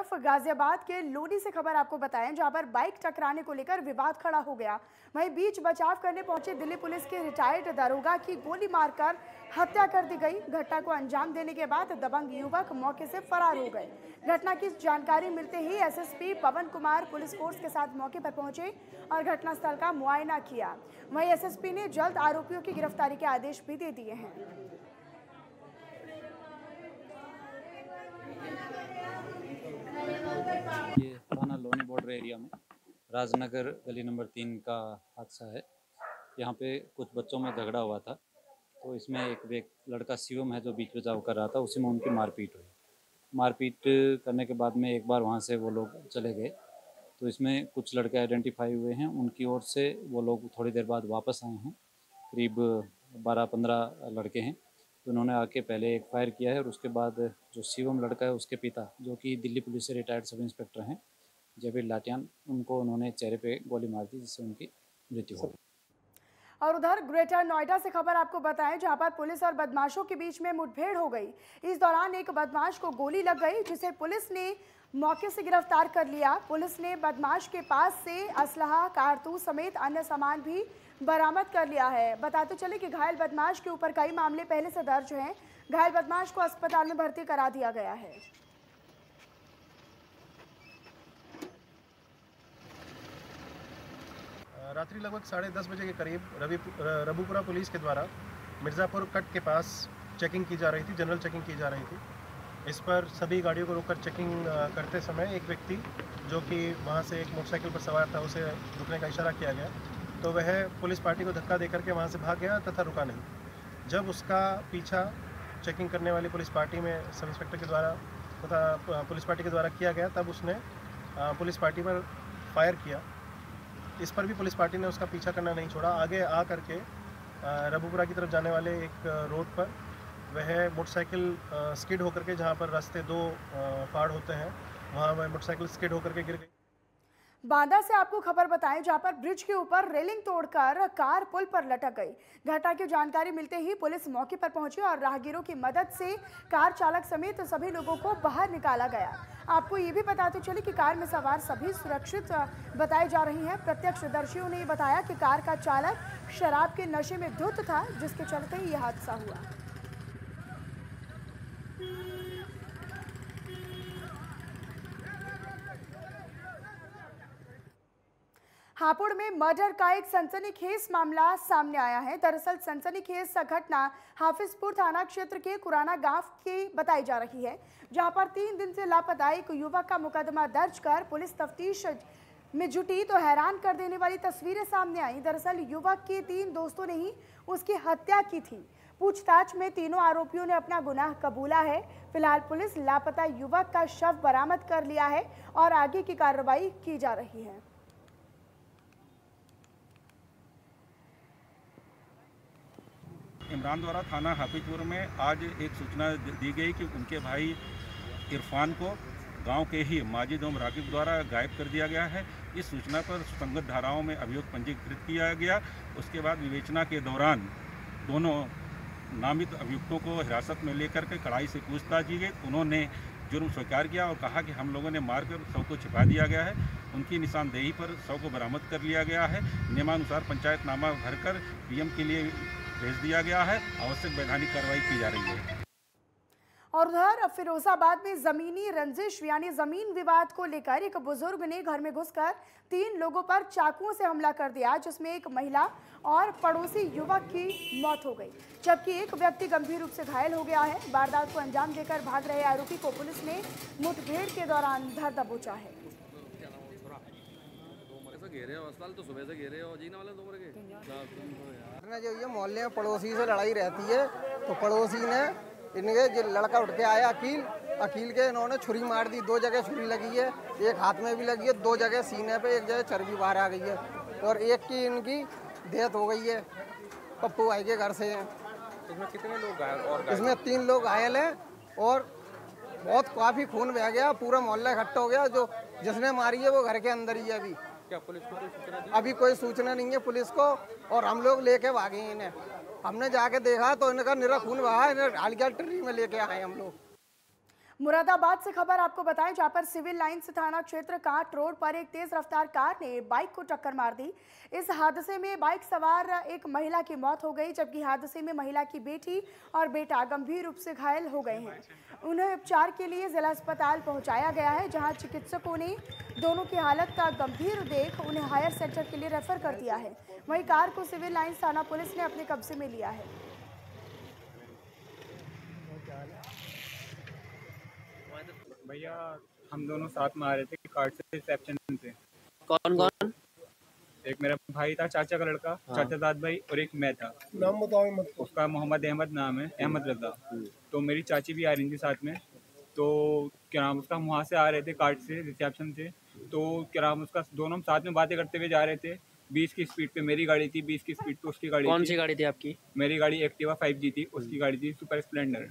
तरफ गाजियाबाद के लोनी से खबर आपको बताएं, जहां पर बाइक टकराने को लेकर विवाद खड़ा हो गया। वहीं बीच बचाव करने पहुंचे दिल्ली पुलिस के रिटायर्ड दारोगा की गोली मारकर हत्या कर दी गई। घटना को अंजाम देने के बाद दबंग युवक मौके से फरार हो गए। घटना की जानकारी मिलते ही SSP Pawan Kumar police force के साथ मौके पर पहुंचे और घटनास्थल का मुआयना किया। वहीं एसएसपी ने जल्द आरोपियों की गिरफ्तारी के आदेश भी दे दिए हैं। ये थाना लोनी बॉर्डर एरिया में राजनगर गली नंबर 3 का हादसा है। यहाँ पे कुछ बच्चों में झगड़ा हुआ था, तो इसमें एक लड़का शिवम है जो बीच बचाव कर रहा था, उसी में उनकी मारपीट हुई। मारपीट करने के बाद में एक बार वहाँ से वो लोग चले गए, तो इसमें कुछ लड़के आइडेंटिफाई हुए हैं। उनकी ओर से वो लोग थोड़ी देर बाद वापस आए हैं, करीब 12-15 लड़के हैं। तो उन्होंने आके पहले एक फायर किया है और उसके बाद जो शिवम लड़का है उसके पिता, जो कि दिल्ली पुलिस से रिटायर्ड सब इंस्पेक्टर हैं जबीर लाटियान, उनको उन्होंने चेहरे पे गोली मार दी, जिससे उनकी मृत्यु हो गई। और उधर ग्रेटर नोएडा से खबर आपको बताएं, जहां पर पुलिस और बदमाशों के बीच में मुठभेड़ हो गई। इस दौरान एक बदमाश को गोली लग गई, जिसे पुलिस ने मौके से गिरफ्तार कर लिया। पुलिस ने बदमाश के पास से असलहा, कारतूस समेत अन्य सामान भी बरामद कर लिया है। बताते चले कि घायल बदमाश के ऊपर कई मामले पहले से दर्ज हैं। घायल बदमाश को अस्पताल में भर्ती करा दिया गया है। रात्रि लगभग 10:30 बजे के करीब रबूपुरा पुलिस के द्वारा मिर्ज़ापुर कट के पास चेकिंग की जा रही थी, जनरल चेकिंग की जा रही थी। इस पर सभी गाड़ियों को रोककर चेकिंग करते समय एक व्यक्ति जो कि वहां से एक मोटरसाइकिल पर सवार था, उसे रुकने का इशारा किया गया, तो वह पुलिस पार्टी को धक्का देकर के वहां से भाग गया तथा रुका नहीं। जब उसका पीछा चेकिंग करने वाली पुलिस पार्टी में सब इंस्पेक्टर के द्वारा तथा पुलिस पार्टी के द्वारा किया गया, तब उसने पुलिस पार्टी पर फायर किया। इस पर भी पुलिस पार्टी ने उसका पीछा करना नहीं छोड़ा। आगे आ करके रबूपुरा की तरफ जाने वाले एक रोड पर वह मोटरसाइकिल स्किड होकर के, जहां पर रास्ते 2 फाड़ होते हैं, वहां वह मोटरसाइकिल स्किड होकर के गिर गई। बांदा से आपको खबर बताएं, जहां पर ब्रिज के ऊपर रेलिंग तोड़कर कार पुल पर लटक गई। घटना की जानकारी मिलते ही पुलिस मौके पर पहुंची और राहगीरों की मदद से कार चालक समेत सभी लोगों को बाहर निकाला गया। आपको ये भी बताते चले कि कार में सवार सभी सुरक्षित बताई जा रही हैं। प्रत्यक्षदर्शियों ने बताया कि कार का चालक शराब के नशे में धुत था, जिसके चलते ही यह हादसा हुआ। हापुड़ में मर्डर का एक सनसनीखेज मामला सामने आया है। दरअसल सनसनीखेज घटना हाफिजपुर थाना क्षेत्र के कुराना गांव की बताई जा रही है, जहां पर 3 दिन से लापता एक युवक का मुकदमा दर्ज कर पुलिस तफ्तीश में जुटी तो हैरान कर देने वाली तस्वीरें सामने आई। दरअसल युवक के 3 दोस्तों ने ही उसकी हत्या की थी। पूछताछ में तीनों आरोपियों ने अपना गुनाह कबूला है। फिलहाल पुलिस लापता युवक का शव बरामद कर लिया है और आगे की कार्रवाई की जा रही है। इमरान द्वारा थाना हाफिजपुर में आज एक सूचना दी गई कि उनके भाई इरफान को गांव के ही माजिद और राकिब द्वारा गायब कर दिया गया है। इस सूचना पर संगत धाराओं में अभियोग पंजीकृत किया गया। उसके बाद विवेचना के दौरान दोनों नामित अभियुक्तों को हिरासत में लेकर के कड़ाई से पूछताछ की गई। उन्होंने जुर्म स्वीकार किया और कहा कि हम लोगों ने मारकर शव को छिपा दिया गया है। उनकी निशानदेही पर शव को बरामद कर लिया गया है। नियमानुसार पंचायतनामा भरकर पीएम के लिए भेज दिया गया है। आवश्यक वैधानिक कार्रवाई की जा रही है। और उधर फिरोजाबाद में जमीनी रंजिश यानी जमीन विवाद को लेकर एक बुजुर्ग ने घर में घुसकर 3 लोगों पर चाकुओं से हमला कर दिया, जिसमें एक महिला और पड़ोसी युवक की मौत हो गई, जबकि एक व्यक्ति गंभीर रूप से घायल हो गया है। वारदात को अंजाम देकर भाग रहे आरोपी को पुलिस ने मुठभेड़ के दौरान धर दबोचा है। तो सुबह से घेरे हो जीना वाले जो ये मोहल्ले में पड़ोसी से लड़ाई रहती है, तो पड़ोसी ने इनके जो लड़का उठ के आया अकील के इन्होंने छुरी मार दी। 2 जगह छुरी लगी है, एक हाथ में भी लगी है, 2 जगह सीने पे, एक जगह चर्बी बाहर आ गई है और एक की इनकी डेथ हो गई है। पप्पू भाई के घर से हैं। इसमें कितने लोग घायल? इसमें 3 लोग घायल हैं और बहुत काफ़ी खून बह गया, पूरा मोहल्ला इकट्ठा हो गया। जो जिसने मारी है वो घर के अंदर ही है। अभी क्या पुलिस को कोई सूचना दी? अभी कोई सूचना नहीं है पुलिस को और हम लोग लेके भागे इन्हें। हमने जाके देखा तो इनका निरा खून बहा, इन्हें हाल ट्री में लेके आए हम लोग। मुरादाबाद से खबर आपको बताएं, जहां पर सिविल लाइन्स थाना क्षेत्र कांट रोड पर एक तेज रफ्तार कार ने बाइक को टक्कर मार दी। इस हादसे में बाइक सवार एक महिला की मौत हो गई, जबकि हादसे में महिला की बेटी और बेटा गंभीर रूप से घायल हो गए हैं। उन्हें उपचार के लिए जिला अस्पताल पहुंचाया गया है, जहां चिकित्सकों ने दोनों की हालत का गंभीर देख उन्हें हायर सेंटर के लिए रेफर कर दिया है। वहीं कार को सिविल लाइन्स थाना पुलिस ने अपने कब्जे में लिया है। भैया हम दोनों साथ में आ रहे थे कार्ड से रिसेप्शन पे। कौन कौन? एक मेरा भाई था, चाचा का लड़का, चाचा दाद भाई, और एक मैं था। नाम बताओ मत। उसका मोहम्मद अहमद नाम है, अहमद रजा। तो मेरी चाची भी आ रही थी साथ में। तो क्या नाम उसका, हम वहाँ से आ रहे थे कार्ड से रिसेप्शन से। तो क्या नाम उसका, दोनों हम साथ में बातें करते हुए जा रहे थे। 20 की स्पीड पे मेरी गाड़ी थी, 20 की स्पीड पे उसकी गाड़ी। कौन सी गाड़ी थी आपकी? मेरी गाड़ी एक्टिवा 5G थी, उसकी गाड़ी थी सुपर स्प्लेंडर।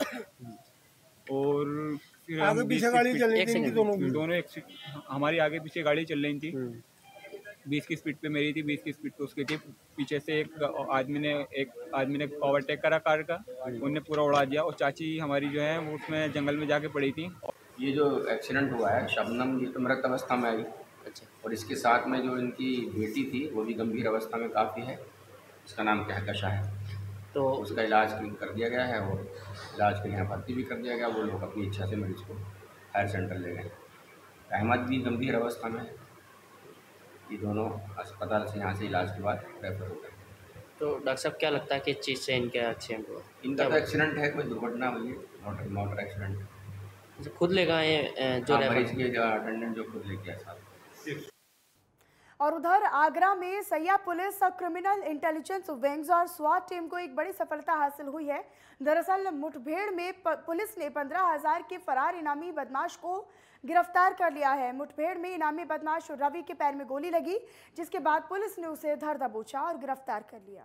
और आगे पीछे गाड़ी चल रही थी, दोनों एक हमारी आगे पीछे गाड़ी चल रही थी। 20 की स्पीड पे मेरी थी, 20 की स्पीड पे उसकी थी। पीछे से एक आदमी ने ओवरटेक करा कार का, उन्हें पूरा उड़ा दिया। और चाची हमारी जो है वो उसमें जंगल में जाके पड़ी थी। ये जो एक्सीडेंट हुआ है, शबनम ये तो मृत अवस्था में आई। अच्छा। और इसके साथ में जो इनकी बेटी थी वो भी गंभीर अवस्था में काफ़ी है। इसका नाम कहकशा है। तो उसका इलाज कर दिया गया है और इलाज के लिए भर्ती भी कर दिया गया। वो लोग अपनी इच्छा से मरीज को हायर सेंटर ले गए। अहमद भी गंभीर अवस्था में है। ये दोनों अस्पताल से यहाँ से इलाज के बाद रेफर हो गए। तो डॉक्टर साहब क्या लगता है किस चीज़ से इनका एक्सीडेंट हुआ? इनका तो एक्सीडेंट है, कोई दुर्घटना हुई है, मोटर एक्सीडेंट। खुद ले गए जो मरीज के अटेंडेंट जो खुद लेके आए साथ। और उधर आगरा में सैया पुलिस क्रिमिनल इंटेलिजेंस विंग्स और स्वाट टीम को एक बड़ी सफलता हासिल हुई है। दरअसल मुठभेड़ में पुलिस ने 15,000 के फरार इनामी बदमाश को गिरफ्तार कर लिया है। मुठभेड़ में इनामी बदमाश रवि के पैर में गोली लगी, जिसके बाद पुलिस ने उसे धर दबोचा और गिरफ्तार कर लिया।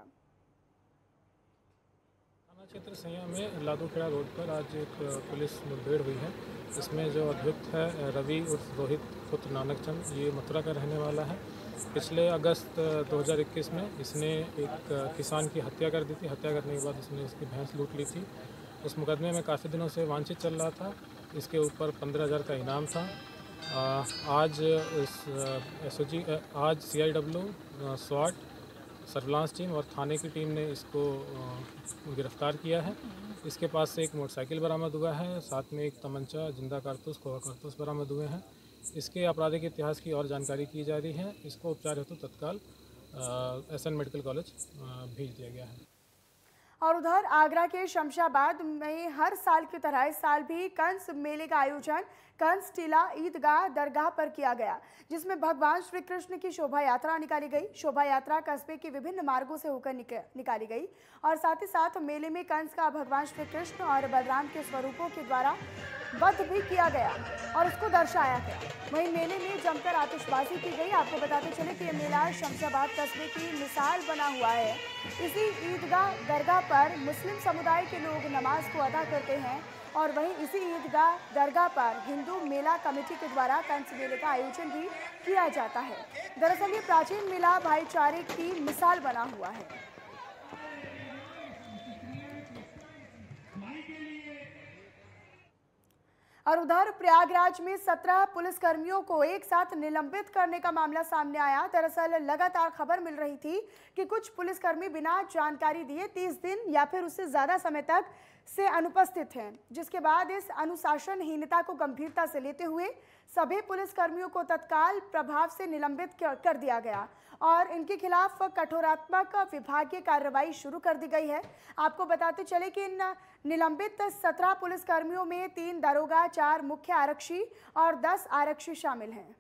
थाना क्षेत्र सैया में लादूखेड़ा रोड पर आज एक पुलिस मुठभेड़ हुई है। इसमें जो अभियुक्त है रवि उर्फ रोहित पुत्र नानक चंद, ये मथुरा का रहने वाला है। पिछले अगस्त 2021 में इसने एक किसान की हत्या कर दी थी। हत्या करने के बाद इसने इसकी भैंस लूट ली थी। उस मुकदमे में काफ़ी दिनों से वांछित चल रहा था। इसके ऊपर 15,000 का इनाम था। आज CIW, स्वाट, सर्विलांस टीम और थाने की टीम ने इसको गिरफ्तार किया है। इसके पास से एक मोटरसाइकिल बरामद हुआ है, साथ में एक तमंचा, जिंदा कारतूस, खोआ कारतूस बरामद हुए हैं। इसके आपराधिक इतिहास की और जानकारी की जा रही है। इसको उपचार हेतु तत्काल SN मेडिकल कॉलेज भेज दिया गया है। और उधर आगरा के शमशाबाद में हर साल की तरह इस साल भी कंस मेले का आयोजन कंस टीला ईदगाह दरगाह पर किया गया, जिसमें भगवान श्री कृष्ण की शोभा यात्रा निकाली गई। शोभा यात्रा कस्बे के विभिन्न मार्गों से होकर निकाली गई और साथ ही साथ मेले में कंस का भगवान श्री कृष्ण और बलराम के स्वरूपों के द्वारा वध भी किया गया और उसको दर्शाया गया। वहीं मेले में जमकर आतिशबाजी की गई। आपको बताते चले कि यह मेला शमशाबाद कस्बे की मिसाल बना हुआ है। इसी ईदगाह दरगाह पर मुस्लिम समुदाय के लोग नमाज को अदा करते हैं और वहीं इसी ईदगाह दरगाह पर हिंदू मेला कमेटी के द्वारा कंस मेले का आयोजन भी किया जाता है। दरअसल ये प्राचीन मेला भाईचारे की मिसाल बना हुआ है। और उधर प्रयागराज में 17 पुलिसकर्मियों को एक साथ निलंबित करने का मामला सामने आया। दरअसल लगातार खबर मिल रही थी कि कुछ पुलिसकर्मी बिना जानकारी दिए 30 दिन या फिर उससे ज़्यादा समय तक से अनुपस्थित हैं, जिसके बाद इस अनुशासनहीनता को गंभीरता से लेते हुए सभी पुलिसकर्मियों को तत्काल प्रभाव से निलंबित कर दिया गया और इनके खिलाफ कठोरात्मक विभागीय कार्रवाई शुरू कर दी गई है। आपको बताते चले कि इन निलंबित 17 पुलिसकर्मियों में 3 दरोगा, 4 मुख्य आरक्षी और 10 आरक्षी शामिल हैं।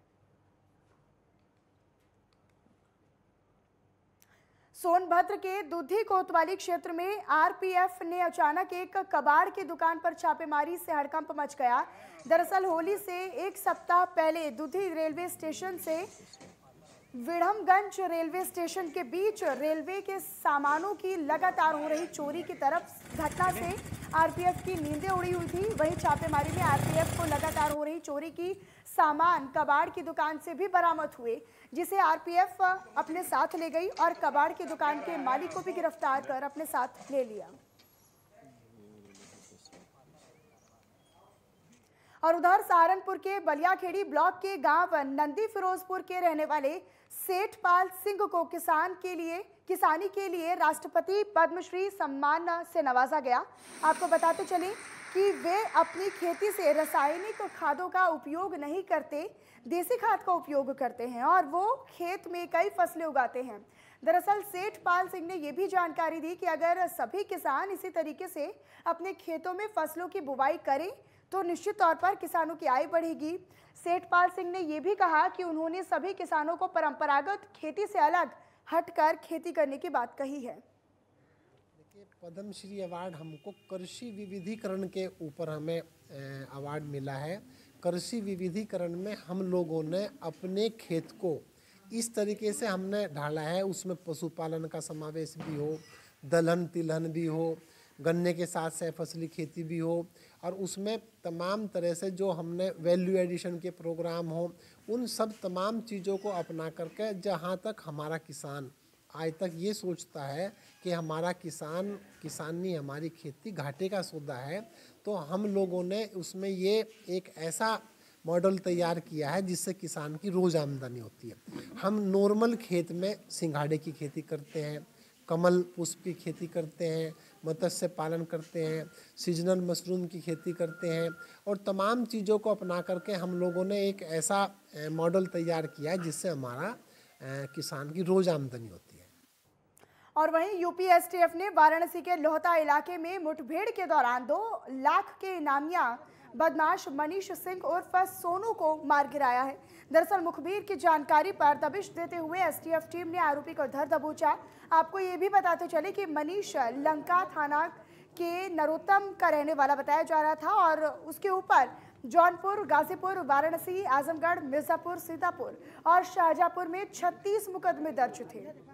सोनभद्र के दुधी कोतवाली क्षेत्र में आरपीएफ ने अचानक एक कबाड़ की दुकान पर छापेमारी से हड़कंप मच गया। दरअसल होली से एक सप्ताह पहले दुधी रेलवे स्टेशन से विड़मगंज रेलवे स्टेशन के बीच रेलवे के सामानों की लगातार हो रही चोरी की तरफ घटना से आरपीएफ की नींदें उड़ी हुई थी। वहीं छापेमारी में आरपीएफ को लगातार हो रही चोरी की सामान कबाड़ की दुकान से भी बरामद हुए, जिसे आरपीएफ अपने साथ ले गई और कबाड़ की दुकान के मालिक को भी गिरफ्तार कर अपने साथ ले लिया। और उधर सहारनपुर के बलियाखेड़ी ब्लॉक के गांव नंदी फिरोजपुर के रहने वाले सेठपाल सिंह को किसानी के लिए राष्ट्रपति पद्मश्री सम्मान से नवाजा गया। आपको बताते चलें कि वे अपनी खेती से रासायनिक खादों का उपयोग नहीं करते, देसी खाद का उपयोग करते हैं और वो खेत में कई फसलें उगाते हैं। दरअसल सेठपाल सिंह ने ये भी जानकारी दी कि अगर सभी किसान इसी तरीके से अपने खेतों में फसलों की बुवाई करें तो निश्चित तौर पर किसानों की आय बढ़ेगी। सेठपाल सिंह ने ये भी कहा कि उन्होंने सभी किसानों को परंपरागत खेती से अलग हटकर खेती करने की बात कही है। देखिए, पद्मश्री अवार्ड हमको कृषि विविधीकरण के ऊपर हमें अवार्ड मिला है। कृषि विविधीकरण में हम लोगों ने अपने खेत को इस तरीके से हमने ढाला है, उसमें पशुपालन का समावेश भी हो, दलहन तिलहन भी हो, गन्ने के साथ सहफसली खेती भी हो और उसमें तमाम तरह से जो हमने वैल्यू एडिशन के प्रोग्राम हो, उन सब तमाम चीज़ों को अपना करके जहाँ तक हमारा किसान आज तक ये सोचता है कि हमारा किसानी हमारी खेती घाटे का सौदा है, तो हम लोगों ने उसमें ये एक ऐसा मॉडल तैयार किया है जिससे किसान की रोज़ आमदनी होती है। हम नॉर्मल खेत में सिंघाड़े की खेती करते हैं, कमल पुष्प की खेती करते हैं, मत्स्य पालन करते हैं, सीजनल मशरूम की खेती करते हैं और तमाम चीज़ों को अपना करके हम लोगों ने एक ऐसा मॉडल तैयार किया है जिससे हमारा किसान की रोज़ आमदनी होती है। और वहीं यूपी एसटीएफ ने वाराणसी के लोहता इलाके में मुठभेड़ के दौरान 2 लाख के इनामिया बदमाश मनीष सिंह उर्फ सोनू को मार गिराया है। दरअसल मुखबिर की जानकारी पर दबिश देते हुए एसटीएफ टीम ने आरोपी को धर दबोचा। आपको ये भी बताते चले कि मनीष लंका थाना के नरोत्तम का रहने वाला बताया जा रहा था और उसके ऊपर जौनपुर, गाजीपुर, वाराणसी, आजमगढ़, मिर्जापुर, सीतापुर और शाहजहांपुर में 36 मुकदमे दर्ज थे।